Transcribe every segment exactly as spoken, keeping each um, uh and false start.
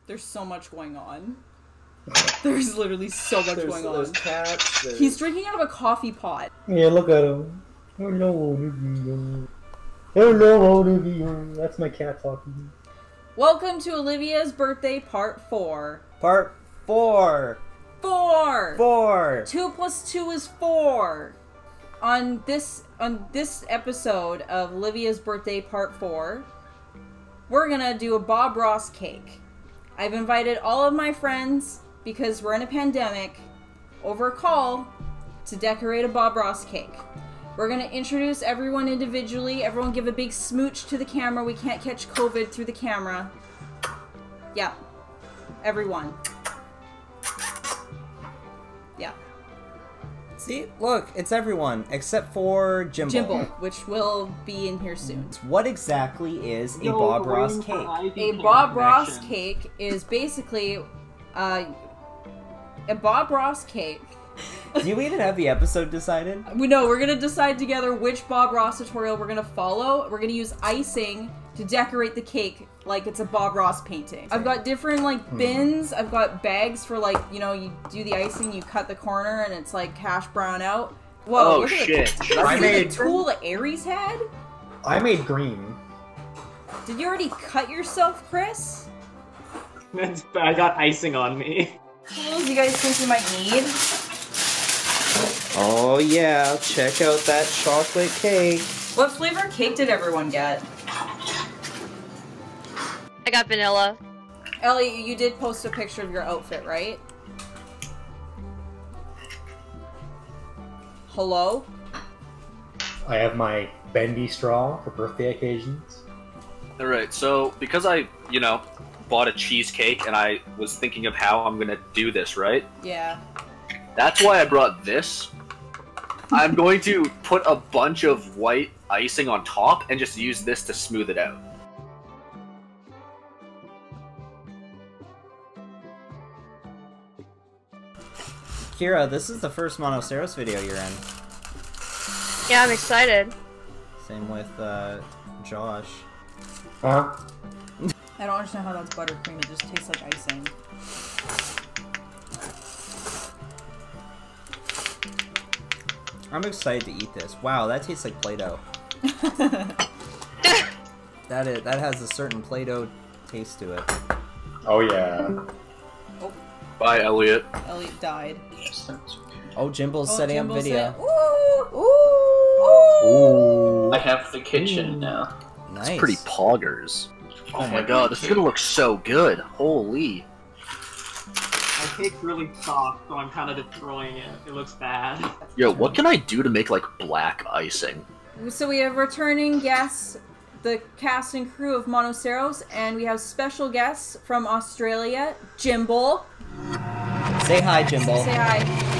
There's so much going on. There's literally so much there's, going on. There's cats. There's... He's drinking out of a coffee pot. Yeah, look at him. Hello, Olivia. Hello, Olivia. That's my cat talking. Welcome to Olivia's birthday, part four. Part four. Four. Four. Two plus two is four. On this on this episode of Olivia's birthday, part four, we're gonna do a Bob Ross cake. I've invited all of my friends, because we're in a pandemic, over a call to decorate a Bob Ross cake. We're gonna introduce everyone individually. Everyone give a big smooch to the camera. We can't catch COVID through the camera. Yeah. Everyone. Yeah. See? Look, it's everyone, except for Jimbo. Jimbo, which will be in here soon. What exactly is a Yo, Bob we're Ross waiting for cake? Ivy A Cake Bob Ross connection. cake is basically uh, a Bob Ross cake. Do you even have the episode decided? We know we're gonna decide together which Bob Ross tutorial we're gonna follow. We're gonna use icing to decorate the cake like it's a Bob Ross painting. I've got different like bins. I've got bags for like, you know, you do the icing, you cut the corner, and it's like hash brown out. Whoa! Oh look shit! At the, Should look I at made- the tool that Aries had. I made green. Did you already cut yourself, Chris? That's, I got icing on me. Tools you guys think you might need? Oh yeah, check out that chocolate cake. What flavor cake did everyone get? I got vanilla. Ellie, you did post a picture of your outfit, right? Hello? I have my bendy straw for birthday occasions. Alright, so because I, you know, bought a cheesecake and I was thinking of how I'm gonna do this, right? Yeah. That's why I brought this. I'm going to put a bunch of white icing on top and just use this to smooth it out. Kira, this is the first Monoceros video you're in. Yeah, I'm excited. Same with uh, Josh. Huh? I don't understand how that's buttercream, it just tastes like icing. I'm excited to eat this. Wow, that tastes like Play-Doh. That is, that has a certain Play-Doh taste to it. Oh yeah. Bye, Elliot. Elliot died. Oh, Jimble's Oh, setting Jimbo up video. said- Ooh! Ooh! Ooh. I have the kitchen now. Nice. It's pretty poggers. Oh I my have god, my this is cake. gonna look so good. Holy. My cake's really soft, so I'm kind of destroying it. It looks bad. Yo, what can I do to make, like, black icing? So we have returning guests, the cast and crew of Monoceros, and we have special guests from Australia, Jimbo. Say hi, Jimbo. Say hi.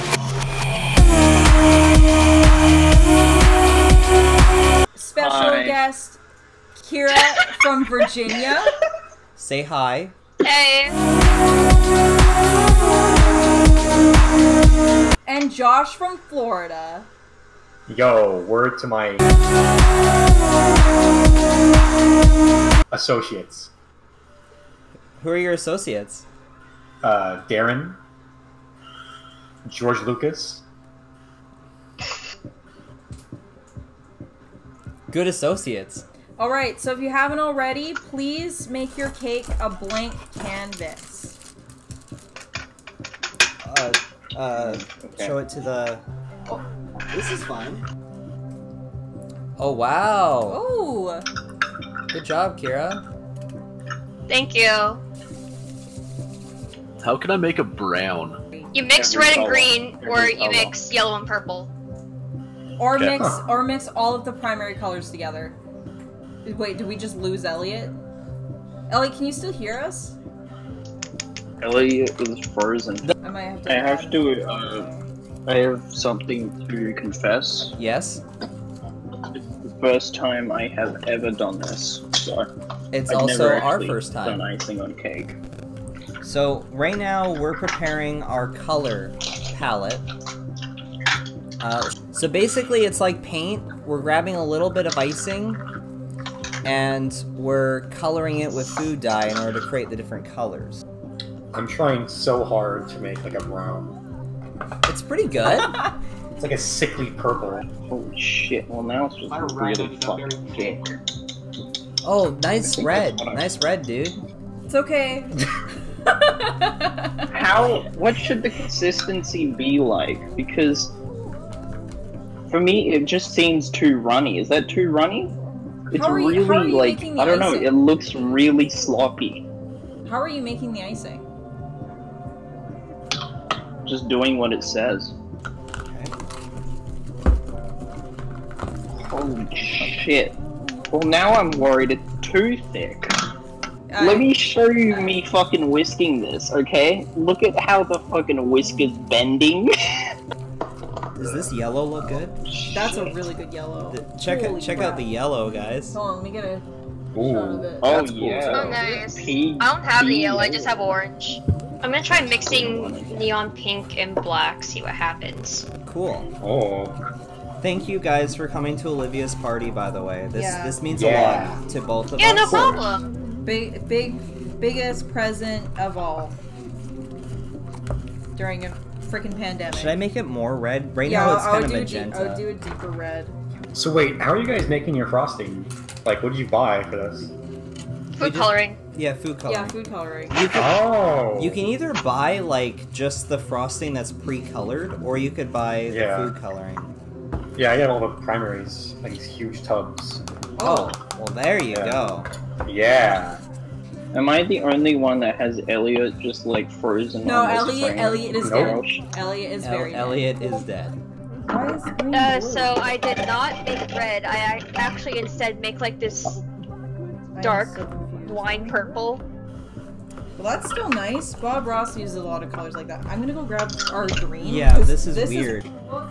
Special Hi. guest, Kira from Virginia. Say hi. Hey. And Josh from Florida. Yo, word to my associates. Who are your associates? Uh, Darren, George Lucas. Good associates. Alright, so if you haven't already, please make your cake a blank canvas. Uh, uh, Okay. show it to the... Oh, this is fun. Oh, wow. Ooh! Good job, Kira. Thank you. How can I make a brown? You mix Every red and color. green, or Every you color. mix yellow and purple. Or Okay. mix or mix all of the primary colors together. Wait, did we just lose Elliot? Elliot, can you still hear us? Elliot is frozen. I might have to I have add- to, uh, I have something to confess. Yes? It's the first time I have ever done this, so It's I've also never our actually first done time. icing on cake. So, right now, we're preparing our color palette. Uh, so basically, it's like paint. We're grabbing a little bit of icing, and we're coloring it with food dye in order to create the different colors. I'm trying so hard to make like a brown. It's pretty good. It's like a sickly purple. Holy shit, well now it's just My red really is a very fucking thick. thick. Oh, nice think red. that's what I- Nice red, dude. It's okay. How, what should the consistency be like? Because for me, it just seems too runny. Is that too runny? It's How are you- really how are you like, making the I don't know, icing? it looks really sloppy. How are you making the icing? Just doing what it says. Holy shit. Well, now I'm worried it's too thick. Uh, Let me show you me fucking whisking this, okay? Look at how the fucking whisk is bending. Does this yellow look good? That's a really good yellow. Th- Check Holy out check crap. out the yellow, guys. Hold on, let me get a shot of Ooh. it. Oh That's cool, yeah. too. Oh, nice. Pea- I don't have the pea yellow, I just have orange. I'm gonna try mixing neon pink and black, see what happens. Cool. Oh. Thank you guys for coming to Olivia's party, by the way. This Yeah. this means Yeah. a lot to both of Yeah, us. no problem. Big, big, biggest present of all during a freaking pandemic. Should I make it more red? Right yeah, now it's I kind would of do a deep, I would magenta. do a deeper red. So wait, how are you guys making your frosting? Like, what did you buy for this? Food just- coloring. Yeah, food coloring. Yeah, food coloring. You can, Oh. you can either buy like just the frosting that's pre-colored, or you could buy the Yeah. food coloring. Yeah, I got all the primaries, like these huge tubs. Oh, well there you Yeah. go. Yeah. Am I the only one that has Elliot just like frozen No, on this Elliot, frame? Elliot is Nope. dead. Elliot is El- very dead. Elliot is dead. Why is green Uh, blue? so I did not make red. I I actually instead make like this I'm dark so confused. wine purple. Well, that's still nice. Bob Ross uses a lot of colors like that. I'm gonna go grab our green. Yeah, 'cause this is weird.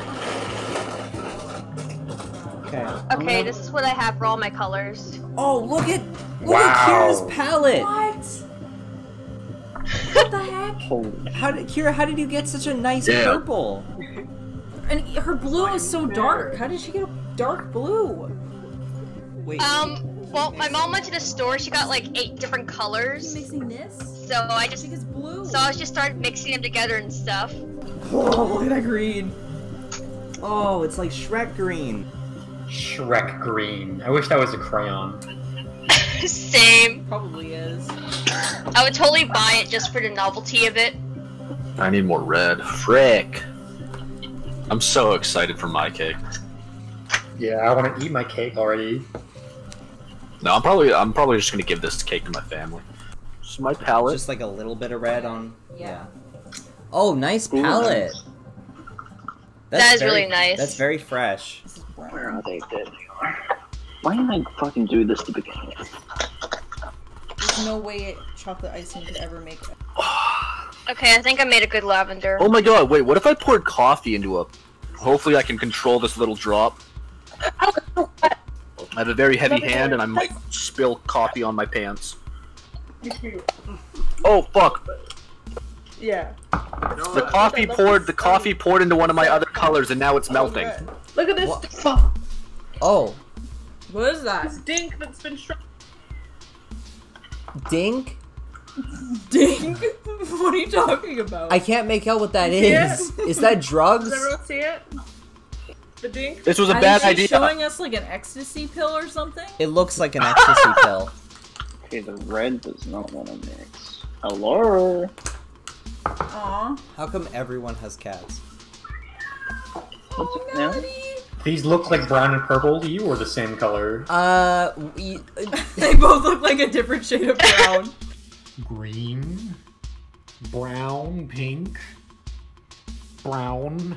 Okay. I'm Okay, gonna- this is what I have for all my colors. Oh, look at look Wow. at Kira's palette. What? What the heck? Holy How did Kira? How did you get such a nice Yeah. purple? And her blue is so dark. How did she get a dark blue? Wait. Um, well, my mom went to the store. She got like eight different Are you colors. mixing this? So I I just, think it's blue. so I just started mixing them together and stuff. Oh, look at that green. Oh, it's like Shrek green. Shrek green. I wish that was a crayon. Same. Probably is. I would totally buy it just for the novelty of it. I need more red. Frick. I'm so excited for my cake. Yeah, I want to eat my cake already. No, I'm probably I'm probably just gonna give this cake to my family. This is my palette. Just like a little bit of red on. Yeah. Oh, nice Ooh, palette. nice. That is very- really nice. That's very fresh. This is brown. Where are they? There they are. Why didn't I fucking do this to begin with? There's no way chocolate icing could ever make it. Okay, I think I made a good lavender. Oh my god, wait, what if I poured coffee into a... Hopefully I can control this little drop. I have a very heavy hand and I might spill coffee on my pants. Oh fuck! Yeah. The coffee poured the coffee poured into one of my other colors and now it's melting. Look at this What? fuck. Oh, What is that? This dink that's been struck. dink. Ding? What are you talking about? I can't make out what that Yeah. is. Is that drugs? Does everyone see it? The dink? This was a I bad think she's idea. showing us like an ecstasy pill or something. It looks like an ecstasy pill. Okay, the red does not want to mix. Hello? Aw. How come everyone has cats? What's Oh, it now? Melody. These look like brown and purple to you, or the same color? Uh, we, They both look like a different shade of brown. Green, brown, pink, brown.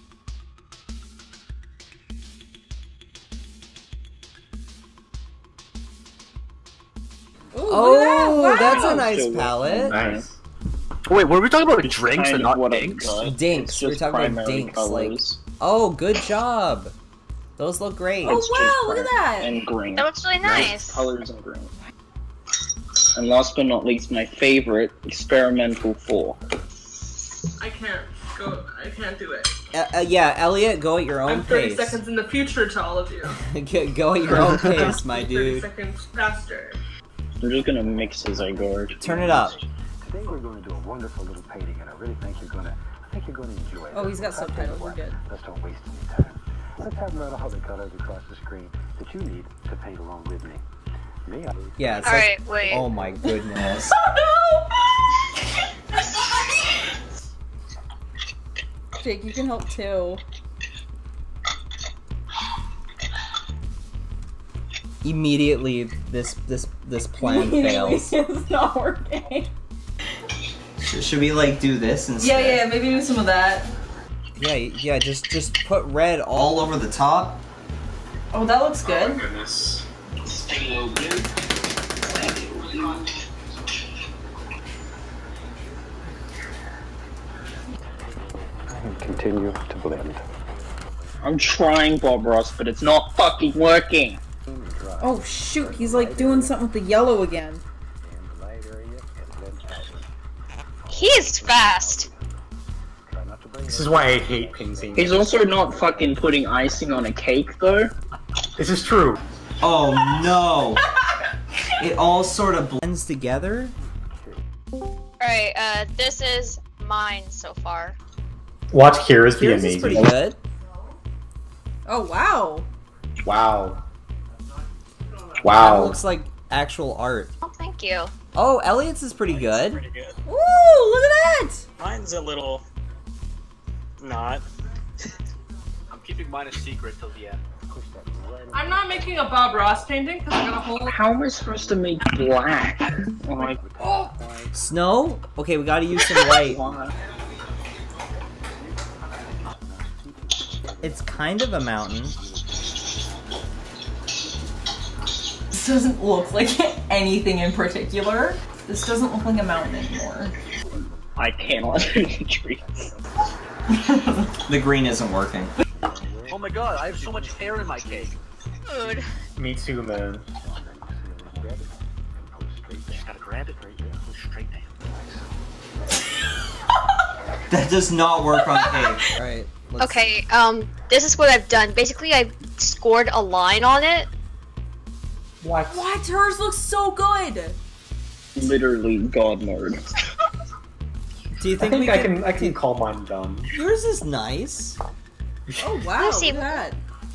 Ooh, oh, look at that. that's Wow. a nice So, palette. Nice. Wait, were we talking about drinks Kind and of not what I've dinks? got. Dinks. It's We're just talking about primary dinks, like- colors. Oh, good job. Those look great. Oh, It's wow, just look at prim- that. And green. That looks really nice. Colors and green. And last but not least, my favorite, experimental fork. I can't go. I can't do it. Uh, uh, yeah, Elliot, go at your own I'm thirty pace. seconds in the future to all of you. Go- go at your own pace, my thirty dude. seconds faster. I'm just gonna mix as I go. Turn it up. Today we're going to do a wonderful little painting, and I really think you're going to, I think you're going to enjoy it. Oh, he's got subtitles. We're good. Let's don't waste any time. Let's have them out all the colors across the screen that you need to paint along with me. Me, I... Yeah, it's All like, right, wait. oh my goodness. Jake, you can help too. Immediately, this this this plan fails. It's not working. Sh- Should we like do this instead? Yeah, yeah, yeah, maybe do some of that. Yeah, yeah. Just just put red all over the top. Oh, that looks good. Oh my goodness. And continue to blend. I'm trying, Bob Ross, but it's not fucking working. Oh shoot, he's like doing something with the yellow again. He is fast. This is why I hate painting. He's also not fucking putting icing on a cake, though. This is true. Oh no! It all sort of blends together. Alright, uh, this is mine so far. Watch Kira's be Yours is amazing. pretty good. Oh wow. Wow. That Wow. looks like actual art. Oh, thank you. Oh, Elliot's is pretty good. Pretty good. Ooh, look at that! Mine's a little not. I'm keeping mine a secret till the end. I'm not making a Bob Ross painting because I got a whole. How am I supposed to make black? Oh my god. Snow? Okay, we gotta use some white. It's kind of a mountain. This doesn't look like anything in particular. This doesn't look like a mountain anymore. I cannot do the trees. The green isn't working. Oh my god, I have so much hair in my cake. Food. Me too, man. Just gotta grab it right there. Push straight down. That does not work on cake. Alright. Okay, um, this is what I've done. Basically, I scored a line on it. What? What? Hers looks so good! Literally god mode. Do you I think, think we I can, can I can call mine done. Yours is nice. Oh wow, Let's see. look at that.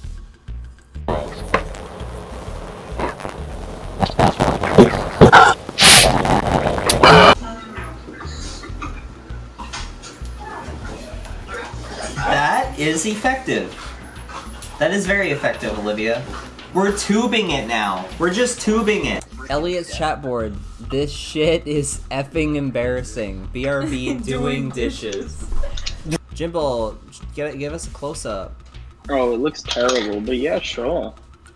That is effective. That is very effective, Olivia. We're tubing it now. We're just tubing it. Elliot's chat board. This shit is effing embarrassing. B R B doing dishes. Jimbo, give, give us a close up. Oh, it looks terrible, but yeah, sure.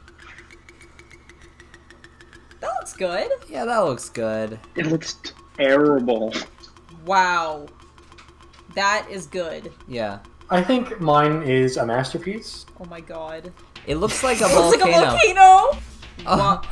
That looks good. Yeah, that looks good. It looks terrible. Wow. That is good. Yeah. I think mine is a masterpiece. Oh my god. It looks like a It looks volcano. like a volcano! Oh.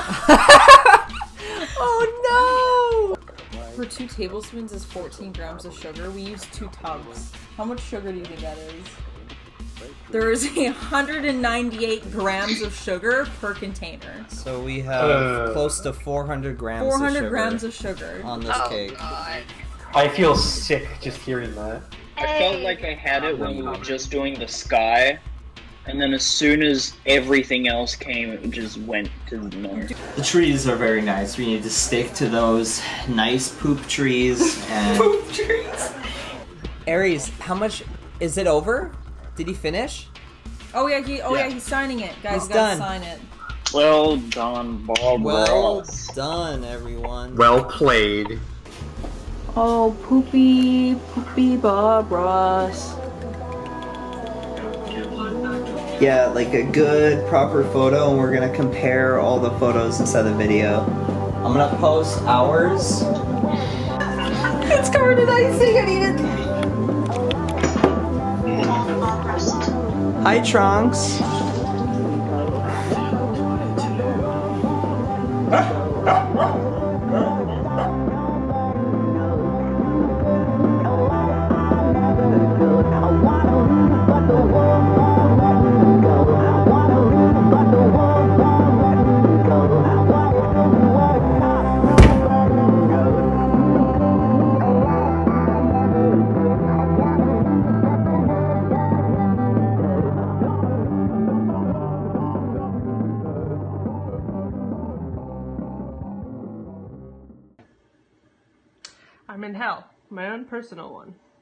Oh no! For two tablespoons is fourteen grams of sugar. We use two tubs. How much sugar do you think that is? There is one hundred ninety-eight grams of sugar per container. So we have Uh, close to four hundred grams four of hundred sugar grams of sugar. on this Oh, cake. God. I feel sick just hearing that. I felt like I had it when we were just doing the sky, and then as soon as everything else came, it just went to no. The trees are very nice. We need to stick to those nice poop trees and Poop trees. Aries, how much is it over? Did he finish? Oh yeah, he. Oh yeah, Yeah. he's signing it, guys. He's We gotta done. sign it. Well done, Bob Well Ross. done, everyone. Well played. Oh, poopy, poopy Bob Ross. Yeah, like a good, proper photo, and we're gonna compare all the photos inside the video. I'm gonna post ours. It's covered in icing. I need it. Hi, Trunks. I'm in hell. My own personal one.